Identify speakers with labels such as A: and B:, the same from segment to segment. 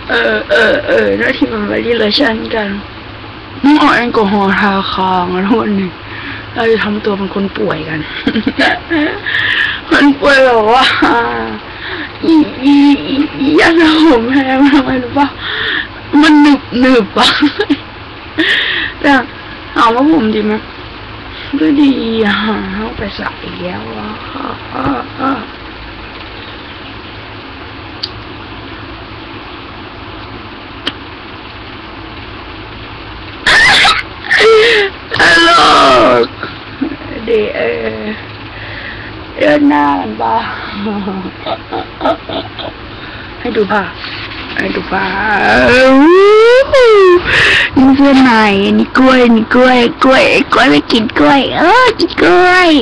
A: แล้วที่มันวาลิเลชันกันมึงเอาแอลกอฮอล์ทาคางแล้ววันนี้เราจะทำตัวเป็นคนป่วยกัน มันป่วยแบบว่ายันผมแพ้ทำไมรู้ป่ะมันหนึบป่ะแต่ถามว่าผมดีไหมก็ดีเอาไปใส่แล้วฮัลโหลเดี๋ยวหน้ากันป่ะให้ดูป่ะนี่เพื่อนใหม่นี่กล้วยไม่กินกล้วยกินกล้วย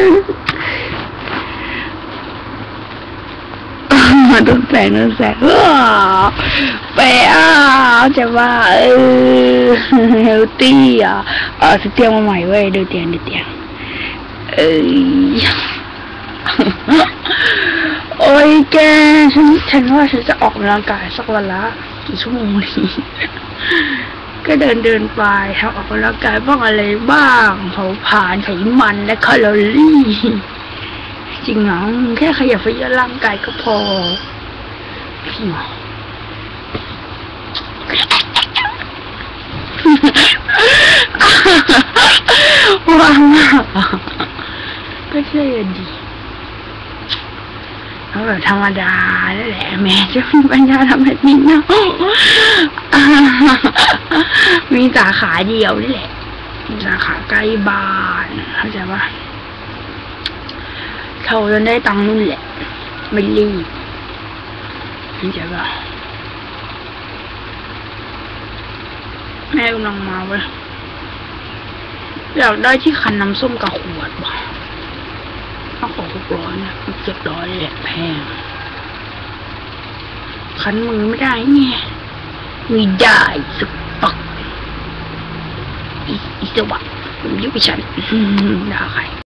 A: โดนแสงไปจะว่าเฮลตี้ซื้อเตียงมาใหม่เว้ยดูเตียงโอ้ยแกฉันว่าฉันจะออกกำลังกายสักวันละกี่ชั่วโมงนี้ก็เดินไปทำออกกำลังกายบ้างอะไรบ้างเผาผลาญไขมันและแคลอรี่จริงเหรอแค่ขยับร่างกายก็พอพี่หมอว้าวก็ใช่ดีแบบธรรมดาแหละแม่จะมีปัญญาทำแบบนี้นะมีสาขาเดียวนี่แหละสาขาใกล้บ้านเข้าใจปะเท่าจนได้ตังค์นู่นแหละไม่รีบเข้าใจปะแม่กำลังมาเว้ยอยากได้ที่คันน้ำส้มกับขวดว่ะต้องขอ600นะ700แหละแพงคันมือไม่ได้ไงไม่ได้สักปักอีสวะผมยุบไปฉันด่าใคร